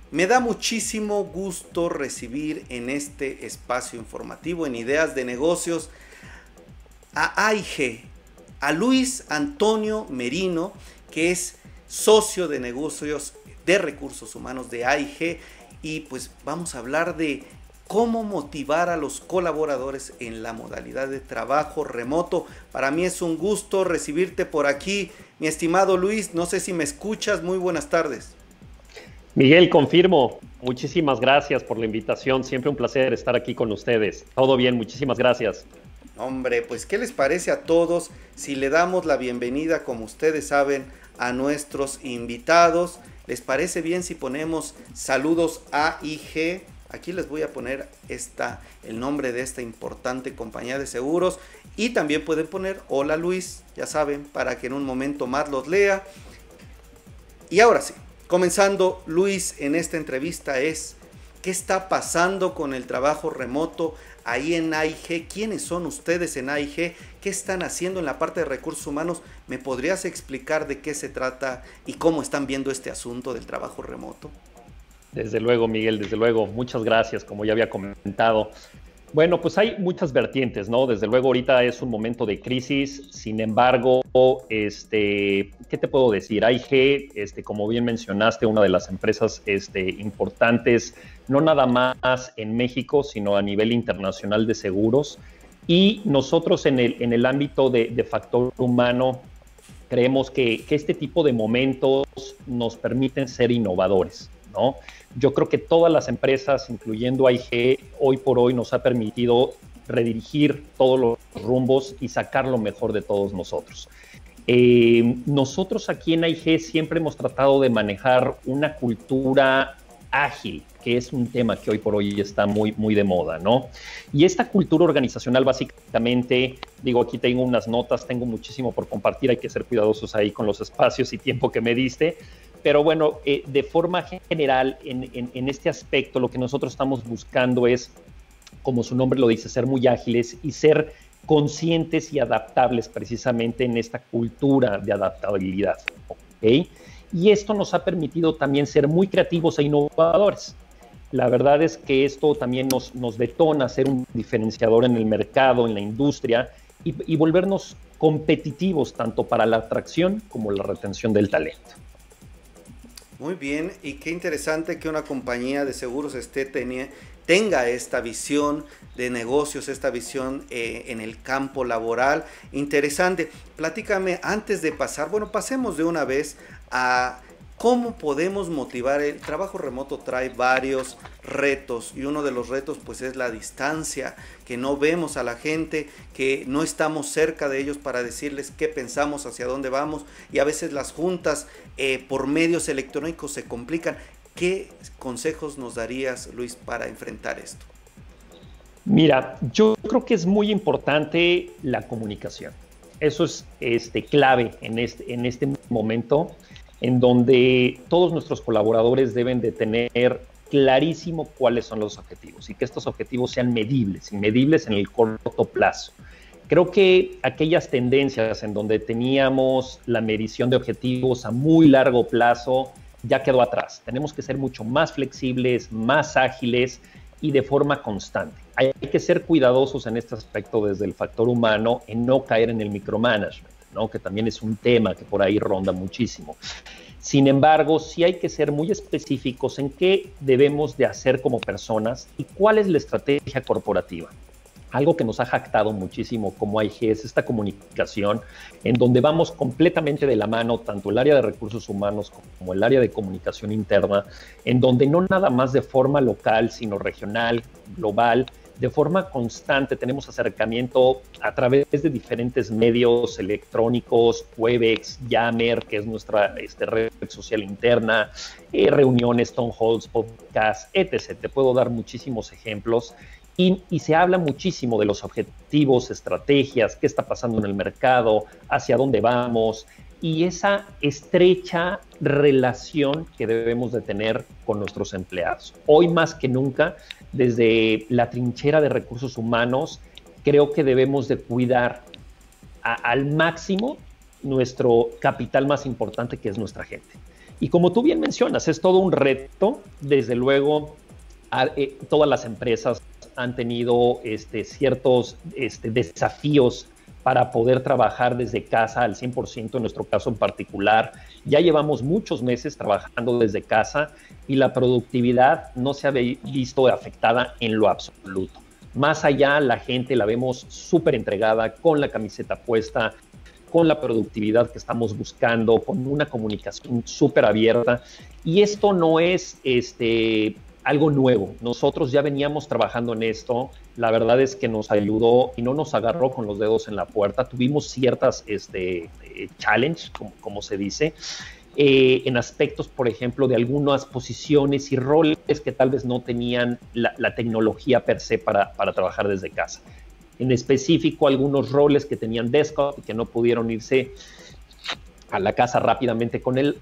Me da muchísimo gusto recibir en este espacio informativo, en Ideas de Negocios, a AIG, a Luis Antonio Merino, que es socio de negocios de recursos humanos de AIG, y pues vamos a hablar de cómo motivar a los colaboradores en la modalidad de trabajo remoto. Para mí es un gusto recibirte por aquí, mi estimado Luis. No sé si me escuchas. Muy buenas tardes. Miguel, confirmo. Muchísimas gracias por la invitación. Siempre un placer estar aquí con ustedes. Todo bien, muchísimas gracias. Hombre, pues ¿qué les parece a todos si le damos la bienvenida, como ustedes saben, a nuestros invitados? ¿Les parece bien si ponemos saludos AIG? Aquí les voy a poner el nombre de esta importante compañía de seguros, y también pueden poner hola Luis, ya saben, para que en un momento más los lea. Y ahora sí, comenzando, Luis, en esta entrevista ¿qué está pasando con el trabajo remoto ahí en AIG? ¿Quiénes son ustedes en AIG? ¿Qué están haciendo en la parte de recursos humanos? ¿Me podrías explicar de qué se trata y cómo están viendo este asunto del trabajo remoto? Desde luego, Miguel, desde luego. Muchas gracias, como ya había comentado. Bueno, pues hay muchas vertientes, ¿no? Desde luego ahorita es un momento de crisis. Sin embargo, ¿qué te puedo decir? AIG, como bien mencionaste, una de las empresas importantes, no nada más en México, sino a nivel internacional de seguros. Y nosotros en el ámbito de factor humano, creemos que este tipo de momentos nos permiten ser innovadores, ¿no? Yo creo que todas las empresas, incluyendo AIG, hoy por hoy nos ha permitido redirigir todos los rumbos y sacar lo mejor de todos nosotros. Nosotros aquí en AIG siempre hemos tratado de manejar una cultura ágil, que es un tema que hoy por hoy está muy, muy de moda, ¿no? Y esta cultura organizacional básicamente, digo, aquí tengo unas notas, tengo muchísimo por compartir, hay que ser cuidadosos ahí con los espacios y tiempo que me diste, pero bueno, de forma general, en este aspecto, lo que nosotros estamos buscando es, como su nombre lo dice, ser muy ágiles y ser conscientes y adaptables precisamente en esta cultura de adaptabilidad, ¿ok? Y esto nos ha permitido también ser muy creativos e innovadores. La verdad es que esto también nos detona ser un diferenciador en el mercado, en la industria, y volvernos competitivos tanto para la atracción como la retención del talento. Muy bien, y qué interesante que una compañía de seguros tenga esta visión de negocios, esta visión en el campo laboral. Interesante. Platícame antes de pasar, bueno, pasemos de una vez a cómo podemos motivar. El trabajo remoto trae varios retos, y uno de los retos pues es la distancia, que no vemos a la gente, que no estamos cerca de ellos para decirles qué pensamos, hacia dónde vamos, y a veces las juntas por medios electrónicos se complican. ¿Qué consejos nos darías, Luis, para enfrentar esto? Mira, yo creo que es muy importante la comunicación. Eso es clave en este momento, en donde todos nuestros colaboradores deben de tener clarísimo cuáles son los objetivos y que estos objetivos sean medibles y medibles en el corto plazo. Creo que aquellas tendencias en donde teníamos la medición de objetivos a muy largo plazo ya quedó atrás. Tenemos que ser mucho más flexibles, más ágiles y de forma constante. Hay que ser cuidadosos en este aspecto desde el factor humano en no caer en el micromanagement, ¿no? Que también es un tema que por ahí ronda muchísimo. Sin embargo, sí hay que ser muy específicos en qué debemos de hacer como personas y cuál es la estrategia corporativa. Algo que nos ha jactado muchísimo como AIG es esta comunicación en donde vamos completamente de la mano, tanto el área de recursos humanos como el área de comunicación interna, en donde no nada más de forma local, sino regional, global, de forma constante tenemos acercamiento a través de diferentes medios electrónicos, Webex, Yammer, que es nuestra red social interna, reuniones, town halls, podcasts, etc. Te puedo dar muchísimos ejemplos. Y se habla muchísimo de los objetivos, estrategias, qué está pasando en el mercado, hacia dónde vamos, y esa estrecha relación que debemos de tener con nuestros empleados. Hoy más que nunca, desde la trinchera de recursos humanos, creo que debemos de cuidar al máximo nuestro capital más importante, que es nuestra gente. Y como tú bien mencionas, es todo un reto. Desde luego, todas las empresas han tenido ciertos desafíos para poder trabajar desde casa al 100%, en nuestro caso en particular. Ya llevamos muchos meses trabajando desde casa y la productividad no se ha visto afectada en lo absoluto. Más allá, la gente la vemos súper entregada, con la camiseta puesta, con la productividad que estamos buscando, con una comunicación súper abierta. Y esto no es algo nuevo. Nosotros ya veníamos trabajando en esto. La verdad es que nos ayudó y no nos agarró con los dedos en la puerta. Tuvimos ciertas challenge, como se dice, en aspectos, por ejemplo, de algunas posiciones y roles que tal vez no tenían la tecnología per se para trabajar desde casa. En específico, algunos roles que tenían desktop y que no pudieron irse a la casa rápidamente con el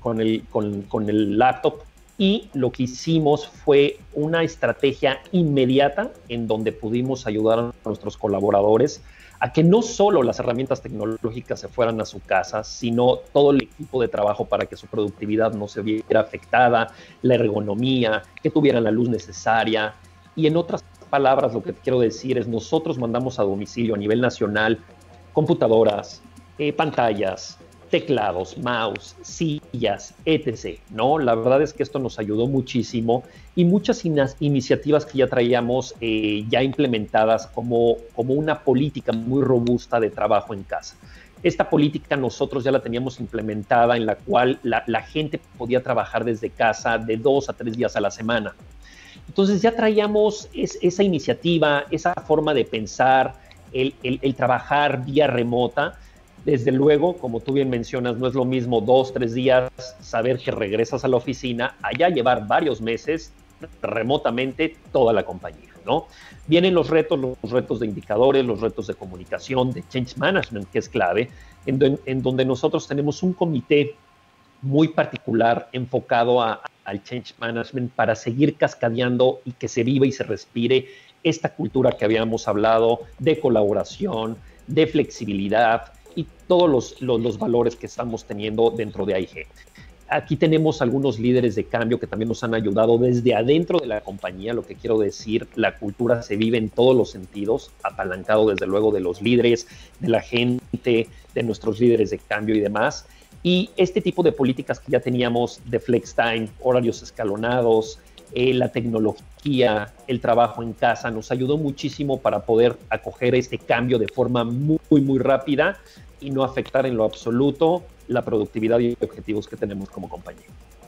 laptop. Y lo que hicimos fue una estrategia inmediata en donde pudimos ayudar a nuestros colaboradores a que no solo las herramientas tecnológicas se fueran a su casa, sino todo el equipo de trabajo para que su productividad no se viera afectada, la ergonomía, que tuvieran la luz necesaria. Y en otras palabras, lo que quiero decir es, nosotros mandamos a domicilio a nivel nacional computadoras, pantallas, teclados, mouse, sillas, etc., ¿no? La verdad es que esto nos ayudó muchísimo y muchas iniciativas que ya traíamos ya implementadas como una política muy robusta de trabajo en casa. Esta política nosotros ya la teníamos implementada, en la cual la gente podía trabajar desde casa de 2 a 3 días a la semana. Entonces ya traíamos esa iniciativa, esa forma de pensar, el trabajar vía remota. Desde luego, como tú bien mencionas, no es lo mismo 2, 3 días saber que regresas a la oficina, allá llevar varios meses remotamente toda la compañía, ¿no? Vienen los retos de indicadores, los retos de comunicación, de change management, que es clave, en donde nosotros tenemos un comité muy particular enfocado al change management para seguir cascadeando y que se viva y se respire esta cultura que habíamos hablado de colaboración, de flexibilidad y todos los valores que estamos teniendo dentro de AIG. Aquí tenemos algunos líderes de cambio que también nos han ayudado desde adentro de la compañía. Lo que quiero decir, la cultura se vive en todos los sentidos, apalancado desde luego de los líderes, de la gente, de nuestros líderes de cambio y demás. Y este tipo de políticas que ya teníamos de flex time, horarios escalonados, la tecnología, el trabajo en casa, nos ayudó muchísimo para poder acoger este cambio de forma muy, muy rápida y no afectar en lo absoluto la productividad y objetivos que tenemos como compañía.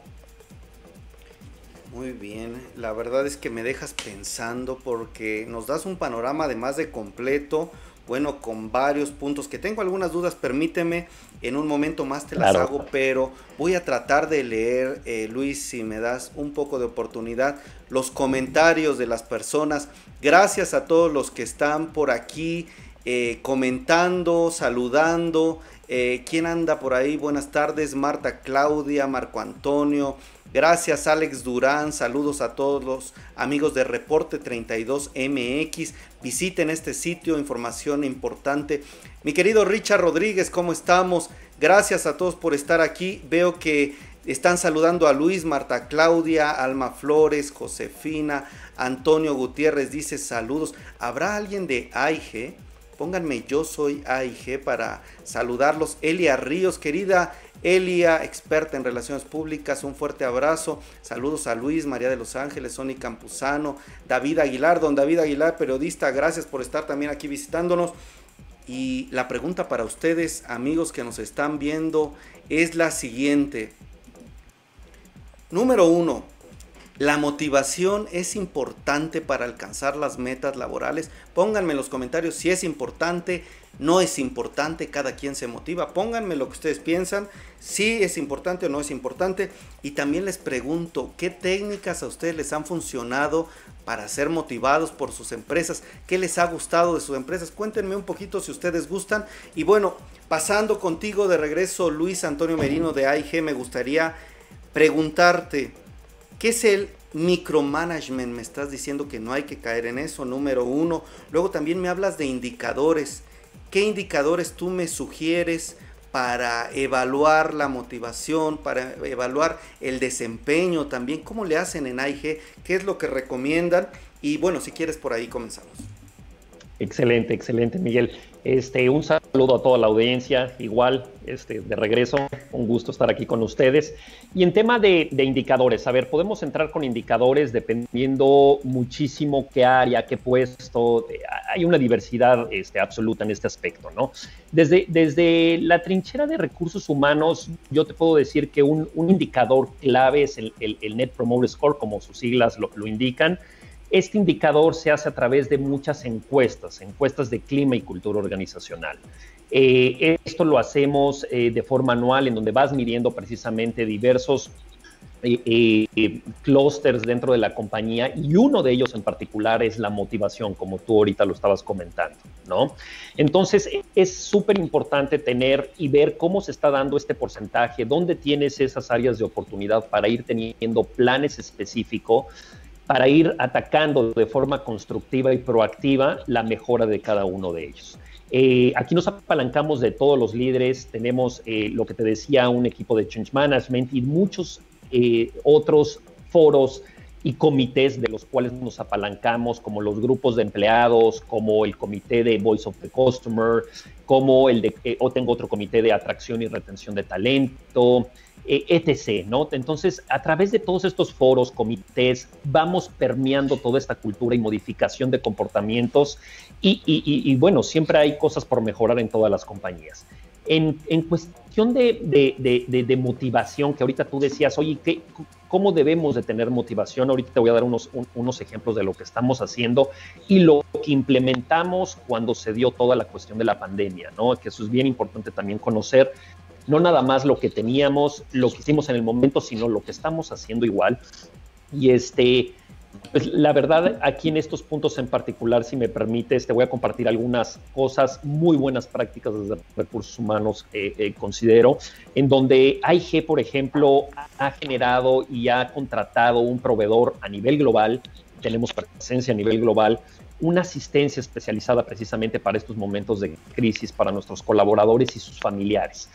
Muy bien, la verdad es que me dejas pensando porque nos das un panorama además de completo, bueno, con varios puntos que tengo algunas dudas, permíteme, en un momento más te las hago, pero voy a tratar de leer, Luis, si me das un poco de oportunidad, los comentarios de las personas. Gracias a todos los que están por aquí comentando, saludando. ¿Quién anda por ahí? Buenas tardes, Marta Claudia, Marco Antonio. Gracias, Alex Durán. Saludos a todos los amigos de Reporte 32MX. Visiten este sitio, información importante. Mi querido Richard Rodríguez, ¿cómo estamos? Gracias a todos por estar aquí. Veo que están saludando a Luis, Marta Claudia, Alma Flores, Josefina, Antonio Gutiérrez dice saludos. ¿Habrá alguien de AIG? Pónganme yo soy AIG para saludarlos. Elia Ríos, querida Elia, experta en relaciones públicas, un fuerte abrazo. Saludos a Luis, María de los Ángeles, Sony Campuzano, David Aguilar, don David Aguilar, periodista, gracias por estar también aquí visitándonos. Y la pregunta para ustedes, amigos que nos están viendo, es la siguiente. Número 1, ¿la motivación es importante para alcanzar las metas laborales? Pónganme en los comentarios si es importante, no es importante, cada quien se motiva. Pónganme lo que ustedes piensan, si es importante o no es importante. Y también les pregunto, ¿qué técnicas a ustedes les han funcionado para ser motivados por sus empresas? ¿Qué les ha gustado de sus empresas? Cuéntenme un poquito si ustedes gustan. Y bueno, pasando contigo de regreso, Luis Antonio Merino de AIG, me gustaría preguntarte, ¿qué es el micromanagement? Me estás diciendo que no hay que caer en eso, número 1. Luego también me hablas de indicadores. ¿Qué indicadores tú me sugieres para evaluar la motivación, para evaluar el desempeño también? ¿Cómo le hacen en AIG? ¿Qué es lo que recomiendan? Y bueno, si quieres por ahí comenzamos. Excelente, excelente, Miguel. Un saludo a toda la audiencia, igual, de regreso, un gusto estar aquí con ustedes. Y en tema de indicadores, a ver, podemos entrar con indicadores dependiendo muchísimo qué área, qué puesto, hay una diversidad absoluta en este aspecto, ¿no? Desde la trinchera de recursos humanos, yo te puedo decir que un indicador clave es el Net Promoter Score, como sus siglas lo indican. Este indicador se hace a través de muchas encuestas de clima y cultura organizacional. Esto lo hacemos de forma anual, en donde vas midiendo precisamente diversos clústeres dentro de la compañía, y uno de ellos en particular es la motivación, como tú ahorita lo estabas comentando, ¿no? Entonces, es súper importante tener y ver cómo se está dando este porcentaje, dónde tienes esas áreas de oportunidad para ir teniendo planes específicos, para ir atacando de forma constructiva y proactiva la mejora de cada uno de ellos. Aquí nos apalancamos de todos los líderes, tenemos lo que te decía, un equipo de Change Management y muchos otros foros y comités de los cuales nos apalancamos, como los grupos de empleados, como el comité de Voice of the Customer, como o tengo otro comité de atracción y retención de talento, etc., ¿no? Entonces, a través de todos estos foros, comités, vamos permeando toda esta cultura y modificación de comportamientos y bueno, siempre hay cosas por mejorar en todas las compañías. En cuestión de motivación, que ahorita tú decías, oye, ¿cómo debemos de tener motivación? Ahorita te voy a dar unos ejemplos de lo que estamos haciendo y lo que implementamos cuando se dio toda la cuestión de la pandemia, ¿no? Que eso es bien importante también conocer. No nada más lo que teníamos, lo que hicimos en el momento, sino lo que estamos haciendo igual. Y pues la verdad, aquí en estos puntos en particular, si me permites, te voy a compartir algunas cosas, muy buenas prácticas desde recursos humanos, considero, en donde AIG, por ejemplo, ha generado y ha contratado un proveedor a nivel global, tenemos presencia a nivel global, una asistencia especializada precisamente para estos momentos de crisis para nuestros colaboradores y sus familiares.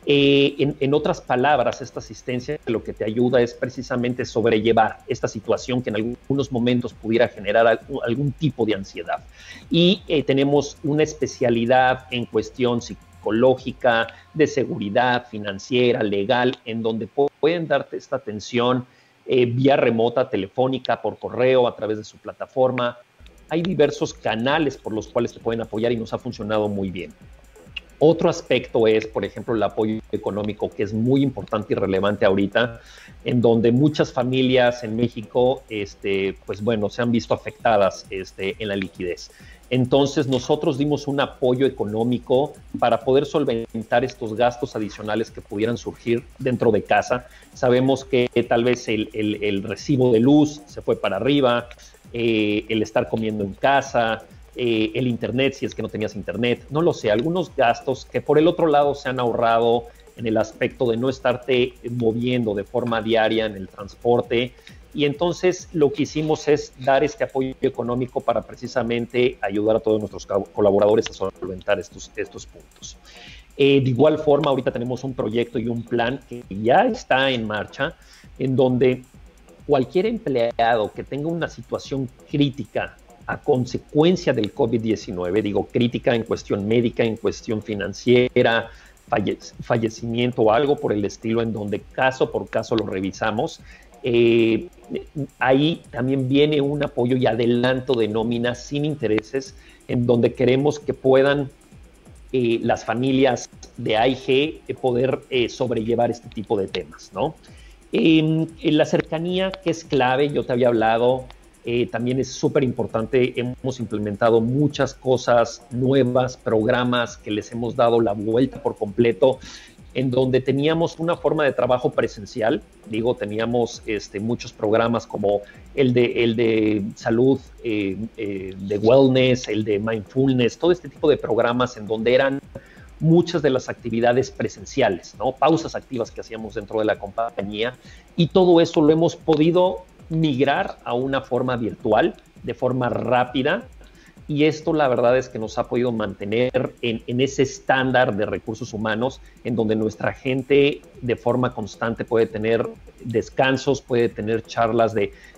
En otras palabras, esta asistencia lo que te ayuda es precisamente sobrellevar esta situación que en algunos momentos pudiera generar algún tipo de ansiedad. Y tenemos una especialidad en cuestión psicológica, de seguridad financiera, legal, en donde pueden darte esta atención vía remota, telefónica, por correo, a través de su plataforma. Hay diversos canales por los cuales te pueden apoyar y nos ha funcionado muy bien. Otro aspecto es, por ejemplo, el apoyo económico, que es muy importante y relevante ahorita, en donde muchas familias en México, pues bueno, se han visto afectadas en la liquidez. Entonces, nosotros dimos un apoyo económico para poder solventar estos gastos adicionales que pudieran surgir dentro de casa. Sabemos que tal vez el recibo de luz se fue para arriba, el estar comiendo en casa, el internet, si es que no tenías internet, no lo sé, algunos gastos que por el otro lado se han ahorrado en el aspecto de no estarte moviendo de forma diaria en el transporte. Y entonces lo que hicimos es dar este apoyo económico para precisamente ayudar a todos nuestros colaboradores a solventar estos puntos. De igual forma, ahorita tenemos un proyecto y un plan que ya está en marcha, en donde cualquier empleado que tenga una situación crítica a consecuencia del COVID-19, digo crítica en cuestión médica, en cuestión financiera, fallecimiento o algo por el estilo, en donde caso por caso lo revisamos, ahí también viene un apoyo y adelanto de nómina sin intereses, en donde queremos que puedan las familias de AIG poder sobrellevar este tipo de temas, ¿no? En la cercanía, que es clave, yo te había hablado, también es súper importante. Hemos implementado muchas cosas nuevas, programas que les hemos dado la vuelta por completo, en donde teníamos una forma de trabajo presencial. Digo, teníamos muchos programas como el de salud, de wellness, el de mindfulness, todo este tipo de programas en donde eran muchas de las actividades presenciales, ¿no? Pausas activas que hacíamos dentro de la compañía, y todo eso lo hemos podido migrar a una forma virtual, de forma rápida, y esto la verdad es que nos ha podido mantener en ese estándar de recursos humanos en donde nuestra gente de forma constante puede tener descansos, puede tener charlas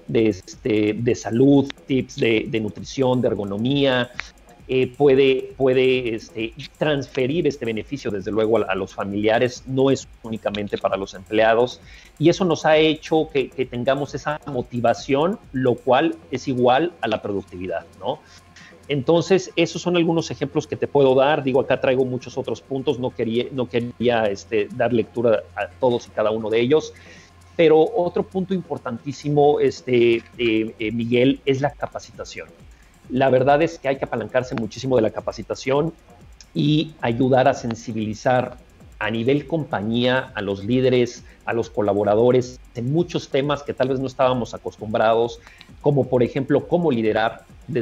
de salud, tips de nutrición, de ergonomía, puede transferir este beneficio desde luego a los familiares, no es únicamente para los empleados, y eso nos ha hecho que tengamos esa motivación, lo cual es igual a la productividad, ¿no? Entonces, esos son algunos ejemplos que te puedo dar. Digo, acá traigo muchos otros puntos, no quería dar lectura a todos y cada uno de ellos. Pero otro punto importantísimo, Miguel, es la capacitación. La verdad es que hay que apalancarse muchísimo de la capacitación y ayudar a sensibilizar a nivel compañía, a los líderes, a los colaboradores, en muchos temas que tal vez no estábamos acostumbrados, como por ejemplo, cómo liderar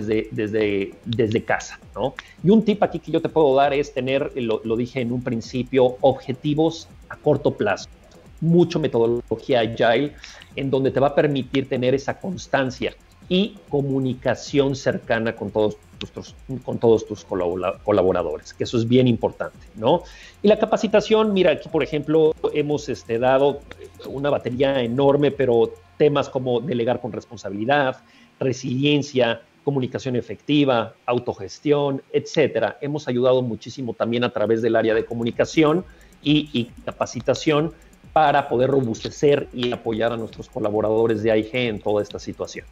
desde casa, ¿no? Y un tip aquí que yo te puedo dar es tener, lo dije en un principio, objetivos a corto plazo. Mucho metodología agile en donde te va a permitir tener esa constancia y comunicación cercana con todos tus colaboradores, que eso es bien importante, ¿no? Y la capacitación, mira, aquí por ejemplo hemos dado una batería enorme, pero temas como delegar con responsabilidad, resiliencia, comunicación efectiva, autogestión, etcétera. Hemos ayudado muchísimo también a través del área de comunicación y capacitación para poder robustecer y apoyar a nuestros colaboradores de AIG en toda esta situación.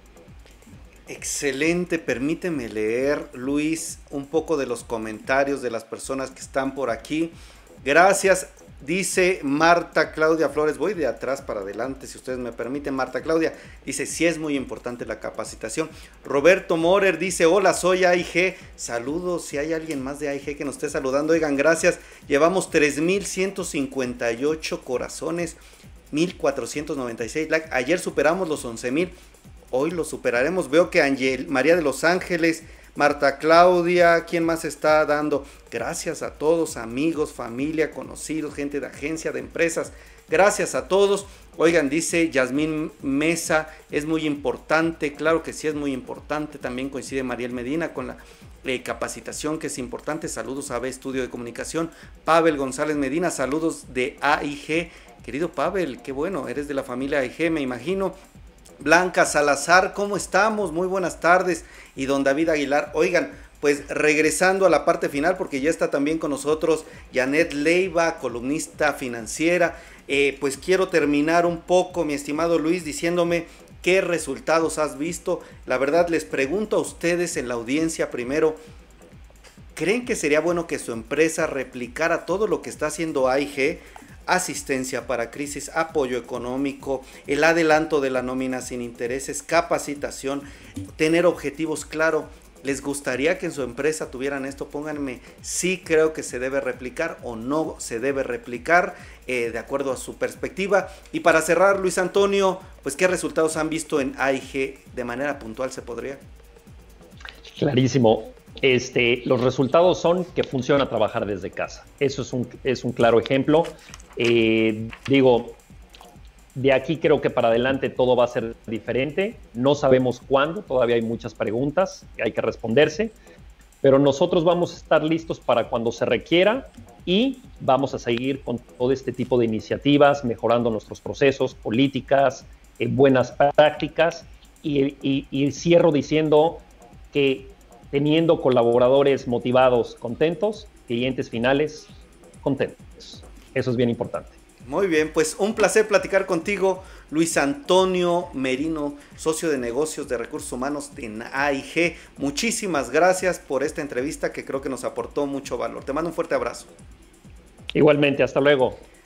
Excelente, permíteme leer, Luis, un poco de los comentarios de las personas que están por aquí. Gracias, dice Marta Claudia Flores, voy de atrás para adelante, si ustedes me permiten. Marta Claudia dice, sí es muy importante la capacitación. Roberto Morer dice, hola, soy AIG, saludos, si hay alguien más de AIG que nos esté saludando, oigan, gracias, llevamos 3,158 corazones, 1,496 likes, ayer superamos los 11,000, hoy lo superaremos. Veo que María de los Ángeles, Marta Claudia, ¿quién más está dando? Gracias a todos, amigos, familia, conocidos, gente de agencia, de empresas. Gracias a todos. Oigan, dice Yasmín Mesa, es muy importante. Claro que sí es muy importante. También coincide Mariel Medina con la capacitación, que es importante. Saludos a B Estudio de Comunicación. Pavel González Medina, saludos de AIG. Querido Pavel, qué bueno, eres de la familia AIG, me imagino. Blanca Salazar, ¿cómo estamos? Muy buenas tardes. Y don David Aguilar, oigan, pues regresando a la parte final, porque ya está también con nosotros Janet Leiva, columnista financiera, pues quiero terminar un poco, mi estimado Luis, diciéndome qué resultados has visto. La verdad, les pregunto a ustedes en la audiencia primero, ¿creen que sería bueno que su empresa replicara todo lo que está haciendo AIG? Asistencia para crisis, apoyo económico, el adelanto de la nómina sin intereses, capacitación, tener objetivos claros. ¿Les gustaría que en su empresa tuvieran esto? Pónganme sí creo que se debe replicar o no se debe replicar, de acuerdo a su perspectiva. Y para cerrar, Luis Antonio, pues ¿qué resultados han visto en AIG de manera puntual se podría? Clarísimo. Los resultados son que funciona trabajar desde casa. Eso es un claro ejemplo. Digo, de aquí creo que para adelante todo va a ser diferente. No sabemos cuándo, todavía hay muchas preguntas que hay que responderse, pero nosotros vamos a estar listos para cuando se requiera y vamos a seguir con todo este tipo de iniciativas, mejorando nuestros procesos, políticas, buenas prácticas y cierro diciendo que teniendo colaboradores motivados, contentos, clientes finales contentos. Eso es bien importante. Muy bien, pues un placer platicar contigo, Luis Antonio Merino, socio de negocios de recursos humanos en AIG. Muchísimas gracias por esta entrevista que creo que nos aportó mucho valor. Te mando un fuerte abrazo. Igualmente, hasta luego.